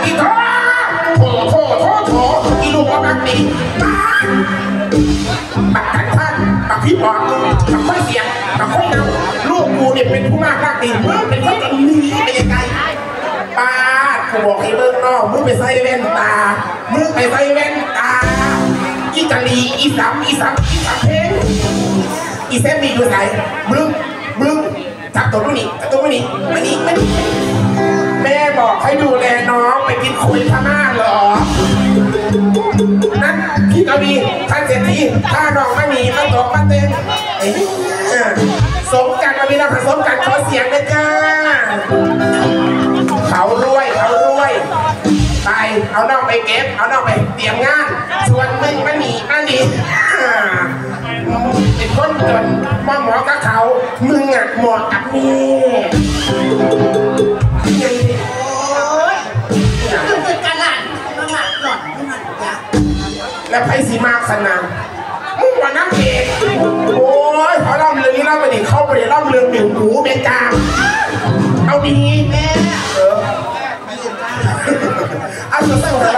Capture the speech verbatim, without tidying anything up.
อีท้อโถโถโถโถอีลูกว่าบักดีบักกันท่านบักพี่บอกบักค่อยเสียงบักค่อยเงาลูกกูเนี่ยเป็นผู้มากรักดีมึงเป็นคนจะมีเป็นยังไงป้ากูบอกให้เบิ้งนอกมึงไปใส่แว่นตามึงไปใส่แว่นตาอีกะลีอีสามอีสามอีสามเพลงอีเซฟมีอยู่ไหนมึงมึงจับตัวนู้นนี่จับตัวนู้นนี่มานี่มานี่แม่บอกให้ดูแลน้องไปกินคุยพม่าเหรอนั่นพี่กวีท่านเศรษฐีถ้าน้องไม่มีมาตกมาเต้นสมกันกวีนะสมกันขอเสียงเลยจ้าเขารวยเขารวยไปเอาน้องไปเก็บเอาน้องไปเตรียมงานชวนมึงไม่มีอันนี้เป็นคนจนมาหมอกับเขามึงอ่ะหมอกับแม่คือการหลั่นมาหลั่นหล่อนมาหลั่นยักษ์แล้วไพ่สีมากสนามมึงวันนั่งเอกโอ้ยพอเล่าเรื่องนี้เล่าไปดิเข้าไปเล่าเรื่องหนึ่งหูเมกาเอาดีแม่เออเอาเสร็จแล้ว